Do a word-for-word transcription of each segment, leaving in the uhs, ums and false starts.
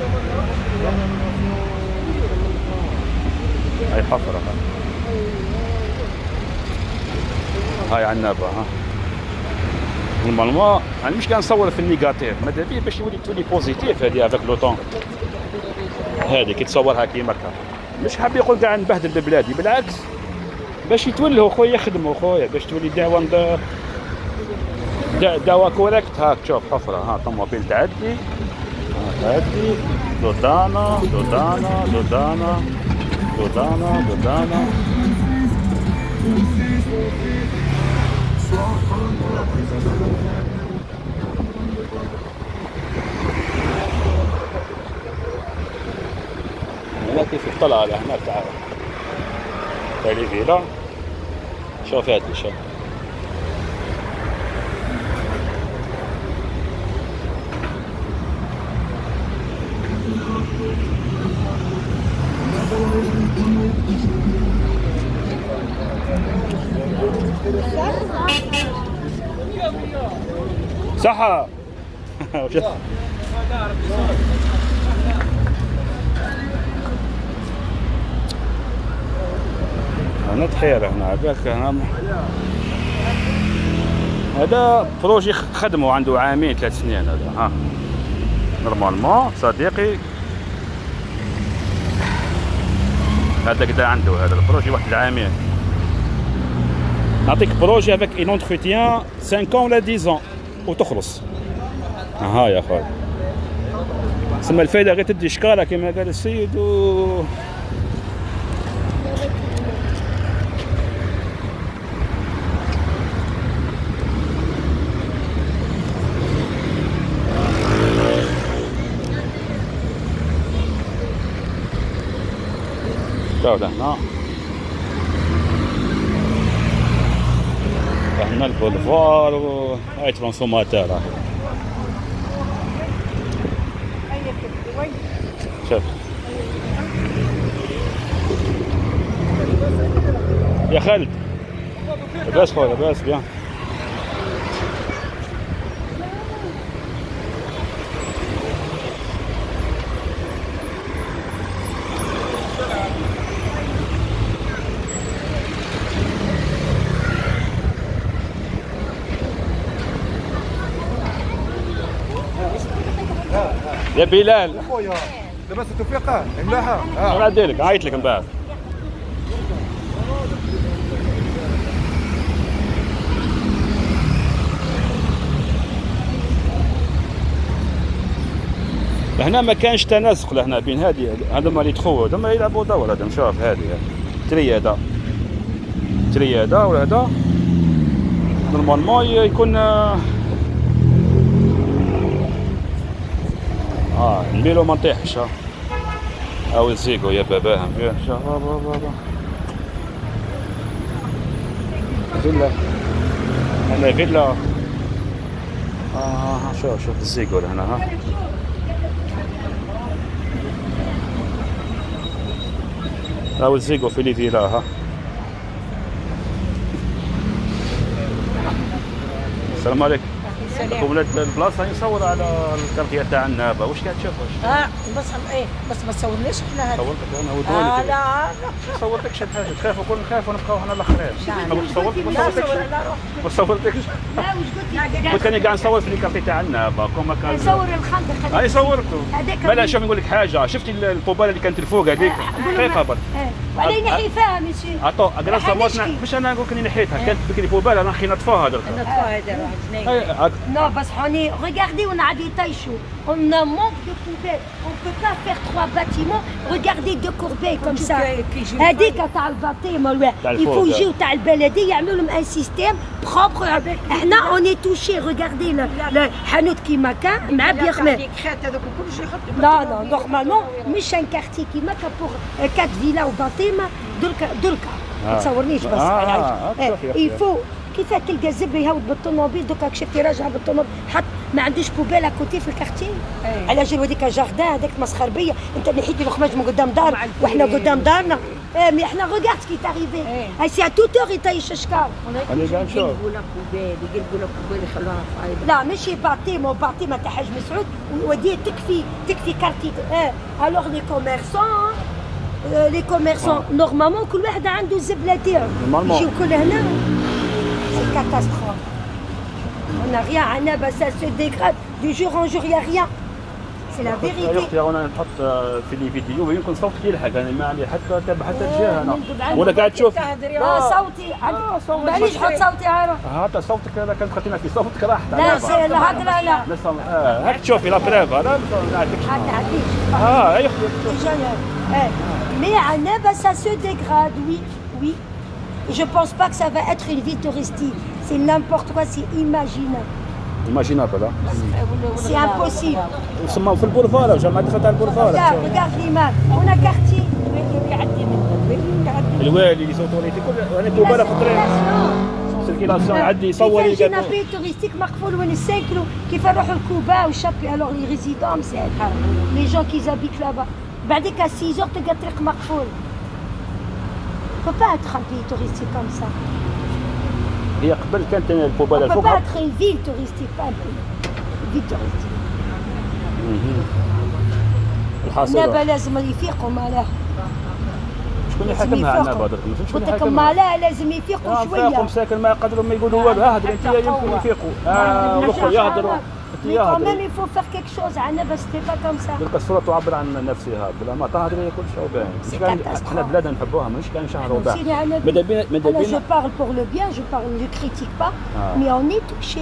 هاي حفرة هاي عنابة ها. نورمالمون يعني مش كنصور في النيجاتيف، ماذا بيه باش يولي تولي بوزيتيف هادي افيك لو طون. هادي كي تصورها كيما هكا مش حاب يقول كاع نبهدل ببلادي، بالعكس باش يتولهوا خويا يخدموا خويا باش تولي دعوة دعوة كوريكت. هاك شوف حفرة ها طوموبيل تعدي تعدي دودانا دودانا دودانا دودانا دودانا. هنا كيف يطلع على هناك تعال تالي فيلا. شوف هادي شوف صحة. هنا تحيرة هنا عباك هنا. هذا بروجي خدمه عنده عامين ثلاث سنين هذا ها نورمالمون صديقي. هذا كدا عنده هذا البروجي واحد العامين. نعطيك بروجي افيك اون انتروتيان خمسة ولا عشرة وتخلص. ها يا خويا سما الفايده غير تدي شكاره كما قال السيد و شوف هنا هنا البولفار وهاي ترانسفورماتور. شوف يا خالد لاباس خويا لاباس بيان. يا بلال خويا لاباس توفيق ملاحه. اه غادي لك عيط لك من بعد. هنا ما كانش تناسق لهنا بين هذه هذوما اللي يدخلوا هذوما يلعبوا دور. هذا شوف هذه تري هذا تري هذا وهذا نورمالمون يكون اه نبيلو ما نطيحش. او الزيكو يا باباهم يا شوف بابا بابا فيلا هنا فيلا. اه شوف شوف الزيكو هنا ها او الزيكو في لي فيلا ها. السلام عليكم. لكم ولاد البلاصه نصور على الترقيه تاع النابه واش كتشوف واش؟ اه بس ايه بس ما تصورنيش احنا هذا. صورتك انا ودوني. آه لا لا ما صورتكش حاجه تخافوا كون نخافوا نبقاو حنا الاخرين. ما صورتك ما صورتكش ما صورتكش. لا واش قلت؟ قلت انا قاعد نصور في الكارتي تاع النابه كوما كان نصور الخندق. اي صورته. لا شوف نقول لك حاجه شفتي القباله اللي كانت الفوق هذيك دقيقه برك. وعلي نحي فيها ماشي. عطو اقرا موتنا باش انا نقول لك نحيتها كانت بكري فوباله انا خي نطفوها درك. نطفوها هذا non parce qu'on est regardez on a des tailles chaudes on a manque de poubelles on peut pas faire trois bâtiments regardez deux corbeilles comme ça هذيك تاع الباطيمه il faut يجيو تاع البلديه يعملوا لهم ان سيستيم بروبر. احنا on est touché regardez الحانوت كيما كان مع بيخمر. لا لا نورمالمون مش ان كارتي كيما كان بور كات فيلا وباطيمه دركا دركا ما تصورنيش بس il faut كيف تلقى الزبل يهود بالطوموبيل دوكا شفتي راجعه بالطوموبيل حط ما عندوش بوبيل اكوتي في الكارتي. على جال هذيك جاردان هذاك مسخربيه انت اللي حيتي الخماج من قدام دار واحنا قدام دارنا. Eh, mais احنا regarde ce qui est arrivé. Eh. C'est à toute heure يطيش اشكال. انا قاعد نشوف. يقلبوا لك كوبايه يقلبوا لك كوبايه يخلوها فايده. لا ماشي بارتي مو بارتي ما تاع حاج مسعود ودي تكفي تكفي كارتي. Eh, alors les commerçants euh, les commerçants ah. normalement كل واحد عنده الزبله تاعو. يجيو كل هنا. C'est catastrophe. On n'a rien à Annaba, ça se dégrade du jour en jour, il n'y a rien. C'est la vérité. يا اختي انا نحط في الفيديو ويمكن صوتك يلحق انا ما عندي حتى تبع حتى الجهه انا ولا قاعد تشوف. لا صوتي معليش حط صوتي عارف. هذا صوتك انا كنت خطينا في صوتك راحت. لا الهضره لا. اه هاك تشوفي لا بريف هذا ما عندكش. اه يا اختي. Mais à Annaba, ça se dégrade, oui, oui. Je pense pas que ça va être une ville touristique. C'est n'importe quoi, c'est imaginable. Imaginable là. C'est impossible. نسمعوا في البولفار جماعة دخلت على البولفار. Regarde, regarde l'image. On a quartier. الوالي لي زوتوريتي كل انا كوبا في الطريق. سيركيلاسيون يعدي يصور يلقى. كيفاش بي توريستيك مقفول وين الساكلو كيف نروحوا لكوبا وشابي الوغ لي ريزيدون سي لي جون كي زابيت لابا. بعديك à six heures تلقى الطريق مقفول. On peut pas être un pays touristique comme ça. هي قبل كانت الكوبا الفوق. On peut pas être une ville touristique, pas un pays. Une ville touristique. الحاصل. عنابة لازم يفيقوا مالها. شكون اللي حاكمها عنابة درك؟ شكون اللي حاكمها؟ مالها لازم يفيقوا شوية. يفيقوا مساكن ما يقدروا ما يقولوا والو اهدر انت يمكن يفيقوا. اه روحوا يهدروا. Mais quand même il faut faire quelque chose. عنابة c'était pas comme ça. درك الصورة تعبر عن نفسها بلا ما تهدري كل شيء باين. احنا بلادنا نحبوها مش كان شهر وباع. ماذا بينا ماذا بينا. Je parle pour le bien, je parle, je critique pas, mais on est touché.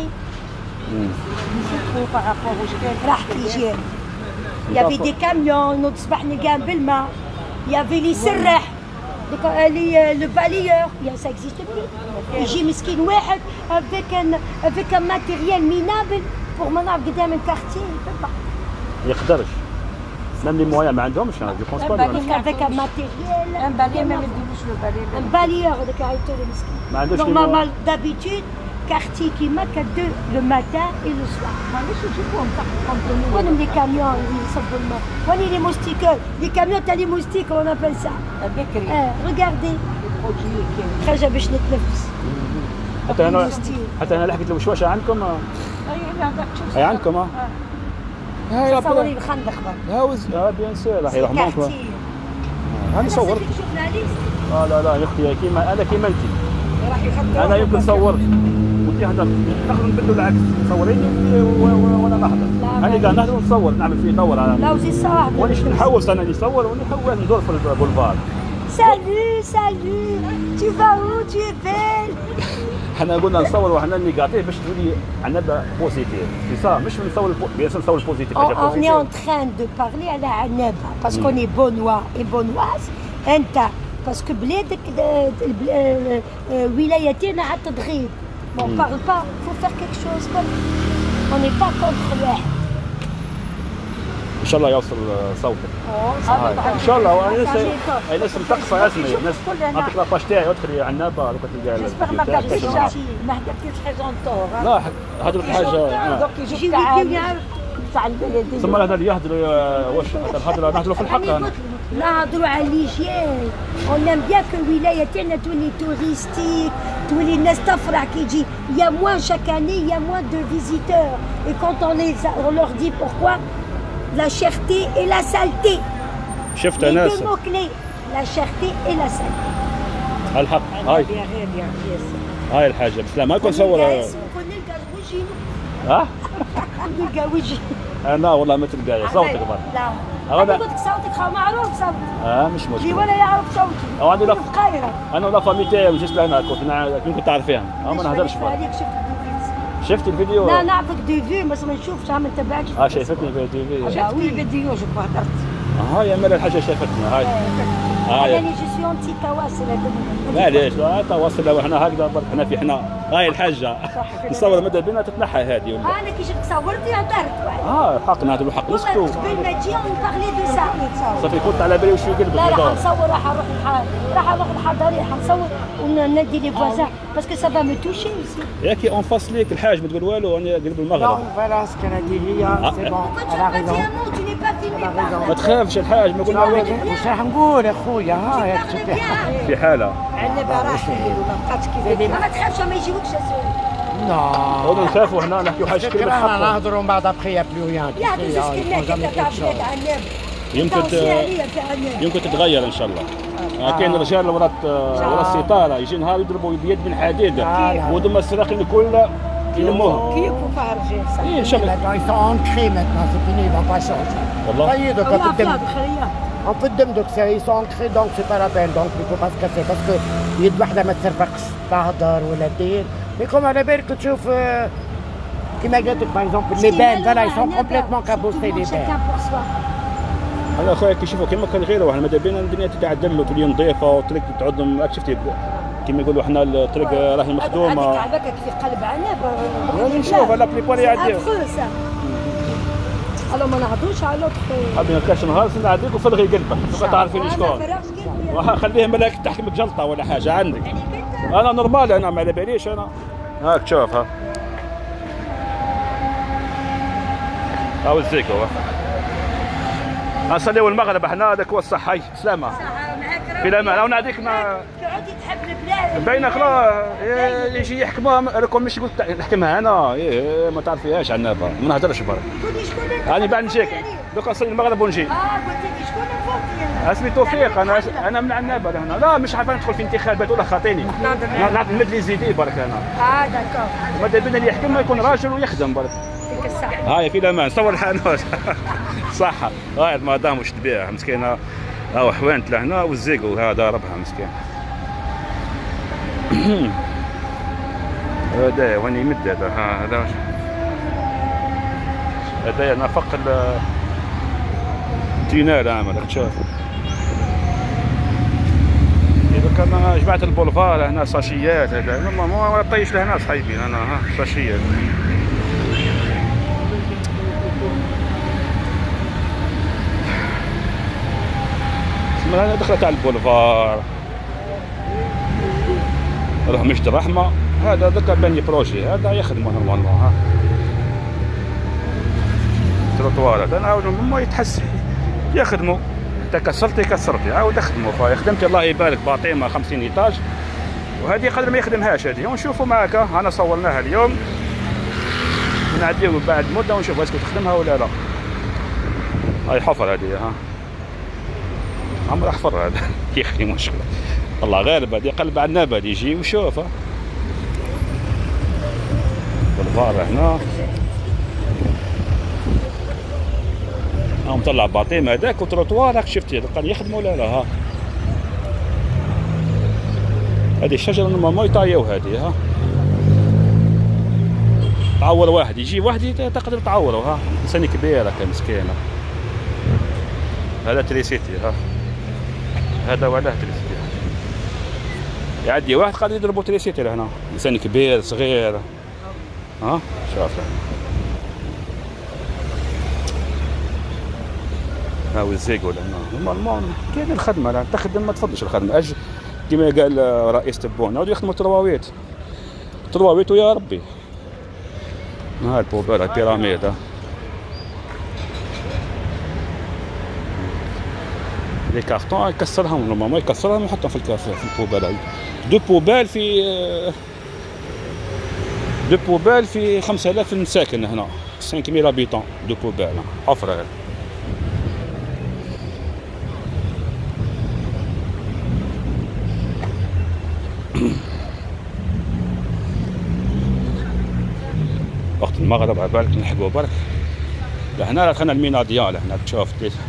راحت الجيل. Il y avait des camions, نوض الصباح نلقاهم بالماء. Il y avait les سراح. le balayeur, ça n'existe plus. يجي مسكين واحد avec un avec un matériel minable pour ما نعرف قدام الكارتيه يقدرش. même les moyens ما عندهمش je pense pas. avec un matériel. un balai ما يديروش لو بالي. un balayeur هذاك عيطوا له مسكين. ما عندوش. normalement d'habitude quartier qui marque deux le matin et le soir. معليش يجيبوهم تحت كومبوني. وين لي كاميون اللي يصبوا الماء؟ وين لي موستيكول؟ لي كاميون تاع لي موستيك on appelle ça. بكري. اه regardez. حاجة باش نتنفس. حتى هنا حتى هنا لحقت الوشوشه عندكم؟ اي هذاك شوف. اي عندكم اه. هاي صوري الخندق بقى. هاوز اه بيان سور راح يروح معكم. هاني صورت. اه لا لا يا اختي كيما انا كيما انت. راح يخدم. انا يمكن صورت وانت هضر نقدر نبدلوا العكس صوريني وانا نهضر. انا قاعد نهضر ونصور نعمل فيه دور على. لا وزي الصراحة. ونيش نحوس انا اللي نصور ونحوس ندور في البولفار. Salut, salut, tu vas où, tu es belle. احنا قلنا نصور وحنا نيجاتيف باش تولي عنابة بوزيتيف، سي صا مش نصور بيان سور نصور البوزيتيف. On est en train de parler على عنابة parce qu'on est bonnois et bonnoises. أنت parce que بلادك ولايتنا عالتضغيط. On parle pas, faut faire quelque chose. On n'est pas contre واحد. ان شاء الله يوصل صوتك. ان شاء الله وانا لسه اي لسه متقصه اسمي الناس نعطيك لاباج تاعي ادخلي عنابه دوك تلقى. جيسبر ما درتيش ما هدرتيش حاجه نطور. لا هضرت حاجه. دوك يجيك تاع تاع البلديه. ثم هذا يهضروا واش الهضره نهضروا في الحق. نهضروا على ليجيان. On aime bien que الولايه تاعنا تولي توريستيك تولي الناس تفرح كي يجي. Il y a moins chaque année, il y a moins de visiteurs. Et quand on les on leur dit pourquoi la cherté et la saleté. شفت ناس. ناس. Les deux mots clés, la cherté et la saleté. الحق هاي. هاي الحاجه بس لا ما يكون صور. نلقى وجهي. ها؟ نلقى وجهي. انا والله ما تلقاي صوتك برا. لا. انا قلت لك صوتك معروف صوتك. اه مش مشكل. اللي ولا يعرف صوتي. او عندي في القاهره. انا ولا فامي تاعي وجيت لهنا كنت كنت تعرفيها. اه ما نهضرش عليك شفت شفت الفيديو؟ لا نعرفك دو في بس ما نشوفش ما نتبعكش. اه شايفتني في دو في. شفت الفيديو جو هضرت. اه يا مال الحاجه شافتنا هاي. اه يعني جو سي اونتي تواصل. معليش لا تواصل احنا هكذا برك حنا في حنا. هاي الحاجه نصور ماذا بينا تتنحى هذه ولا. انا كي جيت صورتي هضرت. اه حق نهضروا حق نسكتوا. قبل ما تجي ونبارلي دو سا. صافي كنت على بالي واش يقلب. لا راح نصور راح نروح راح نروح الحضاريه راح نصور وننادي لي فوازان باسكو سا فا مو توشي اوسي. ياكي اون فاس ليك الحاج ما تقول والو انا قلب المغرب. فوالا سكن هذه هي سي بون. Tu n'es pas filmé. ما تخافش الحاج، ما قلنا لك واش راح نقول اخويا؟ ها ياك تشوفي في حاله. عنبه راحت ولا بقات كيف ما تخافش ما يجيوكش اسود. نو نخافوا هنا نحكيو حاجه كبيره بالحق. نهضروا من بعد ابخي بلو يان. يا بزاف كنا تاع بلاد عناب. يمكن يمكن تتغير ان شاء الله. كاين رجال ورا ورا الستاره يجي نهار يضربوا بيد من حديد ودم السراقين الكل يلموهم. كيف وفاها رجال صح. اي ان شاء الله. Ils sont ancrés maintenant, c'est fini, ils vont pas changer. والله. طيب quand تدم on peut دم دوك ils sont ancrés donc c'est pas la peine donc il faut pas se casser parce que يد واحده ما تسربقش تهضر ولا دير. mais comme على بالك تشوف كيما قلت لك باغ اكزومبل لي بان فوالا ils sont complètement cabossés les bans. انا اخويا كيشوفوا كيما كان غيره احنا ماذا بينا الدنيا تتعدل وتولي نظيفه والطريق تعود راك شفتي كيما يقولوا احنا الطريق راهي مخدومه. هذاك هذاك في قلب عناب. نشوف لا بليبار يعديو. الو ما نهضوش على لوطخ. حابين كاش نهار نعديك وفرغي قلبك تبقى تعرفيني شكون. خليها ملاك تحكمك جلطه ولا حاجه عندك. انا نورمال انا ما على باليش انا. هاك تشوف ها. هاو الزيكو نصليو المغرب احنا هذاك هو الصحي سلامة في الامان. او نعطيك ما تعودي تحب البلاد باينه خلاص يجي يحكموها راكم مش قلت نحكمها انا ايه ما تعرفيهاش عنابه ما نهضرش برك. قولي شكون انت؟ راني بعد نجيك دوكا نصلي المغرب ونجي. اه قلت لي شكون الفوتي؟ اسمي توفيق انا انا من عنابه هنا. لا مش عارف ندخل في انتخابات ولا خاطيني نعطي نمد لي زيدي برك انا. اه داكور. ماذا بينا اللي يحكم يكون راجل ويخدم برك. يعطيك الصحة. هاي في الامان صور الحانوت صحة. هاي المدام واش تبيع مسكينه هاو حوانت لهنا والزيقو هذا ربها مسكين. هذا وين يمد هذا ها هذا هذا نفق التينال عامل راك تشوف. إذا كان جماعة البولفار هنا ساشيات هذا ما طيش لهنا صحيبين انا ها ساشيات. انا دخلت على البولفار راه مشت الرحمه هذا ذاك باني بروجي هذا يخدموا نورمالمون ها تروطوار هذا نعاود ما يتحس يخدموا انت كسرتي كسرتي عاود خدموا خويا خدمت الله يبارك باطيمه خمسين ايطاج وهذه قدر ما يخدمهاش هذه ونشوفوا معك انا صورناها اليوم نعديو بعد مده ونشوف اسكو تخدمها ولا لا. هاي حفر هذه ها عمر احفر هذا يا اخي مشكله والله غالب هذه قلب عنابه اللي يجي وشوف ها بالفار هنا ها مطلع باطيم هذاك وتروطوار راك شفتي قال يخدموا ولا لا. ها هذه الشجره نورمالمون يطايو هذه ها تعور واحد يجي واحد تقدر تعوره ها انسان كبير هكا مسكينه. هذا تريسيتي ها هذا ولا تريسيتي يعدي واحد قاعد يضربوا تريسيتي لهنا انسان كبير صغير ها شوف هاو الزيقو لهنا نورمالمون كاين الخدمه لا تخدم ما تفضلش الخدمه اج كيما قال رئيس تبون نعاودو يخدموا ترواويت ترواويت ويا ربي. ها البوبال البيراميد ها لي كارطون يكسرهم نورمالمون يكسرهم ويحطهم في الكافيه في البوبال. دو بوبال في دو بوبال في خمسة آلاف ساكن هنا خمسة آلاف هابيتون دو بوبال حفره هذا. وقت المغرب على بالك نلحقوا برك لهنا دخلنا المينا ديال هنا تشوف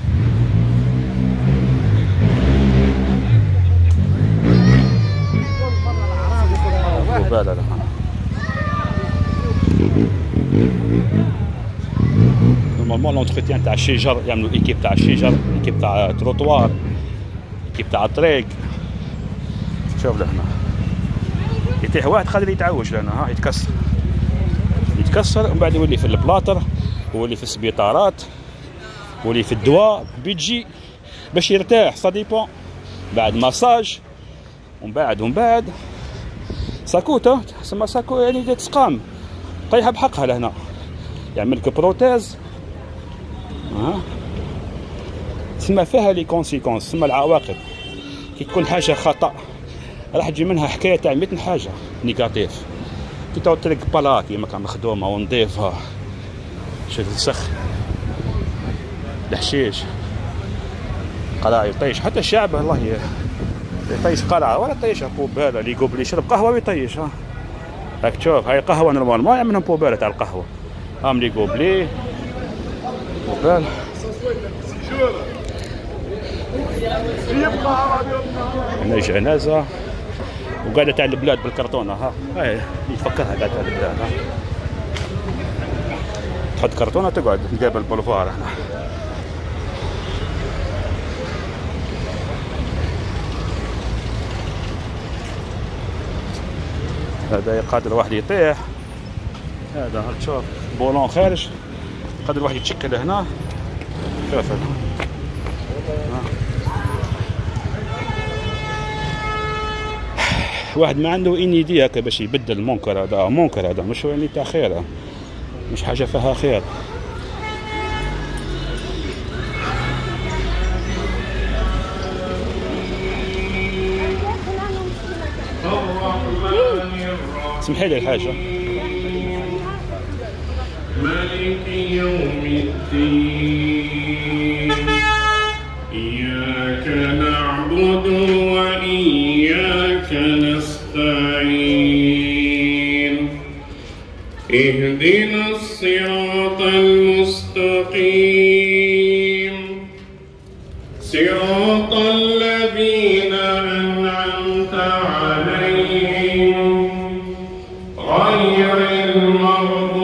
بالها لهنا نورمالمون لونتروتيان تاع الشجر يعملوا ايكيب تاع الشجر ايكيب تاع تروطوار ايكيب تاع الطريق. شوف لهنا يتيح واحد قادر يتعوج لهنا ها يتكسر يتكسر ومن بعد يولي في البلاطر يولي في السبيطارات يولي في الدواء بيجي باش يرتاح سا ديبون بعد ماساج ومن بعد ومن بعد ساكوتا تسمى ساكو يعني تسقام طيحها بحقها لهنا يعمل لك بروتيز ها تسمى فيها لي كونسيكونس، تسمى العواقب. كي تكون حاجه خطا راح تجي منها حكايه تاع مية حاجه نيجاتيف. كي تعود تلق بلا كيما كان مخدومه ونضيفها، شوف السخ الحشيش قلعه يطيش، حتى الشعب والله يطيش قلعه ولا يطيشها بوباله. اللي يقوم يشرب قهوه ويطيشها. راك تشوف هاي قهوه نورمال ما يعملهم بوباله تاع القهوه. هام لي قوبلي بوبال هنا جنازه وقاعده تاع البلاد بالكرتونه. ها هاي يتفكرها قاعده تاع البلاد. ها تحط كرتونه تقعد تقابل البولفار هنا. هذا قادر واحد يطيح. هذا تشوف بولون خارج قادر واحد يتشكل هنا. شوف هذا واحد ما عنده اني دي هكا باش يبدل المنكر. هذا منكر، هذا مش يعني تاع خير، مش حاجه فيها خير. اسمحي لي الحاجه. مالك يوم الدين إياك نعبد وإياك نستعين اهدنا الصراط المستقيم صراط الذين أنعمت عليهم غير المغضوب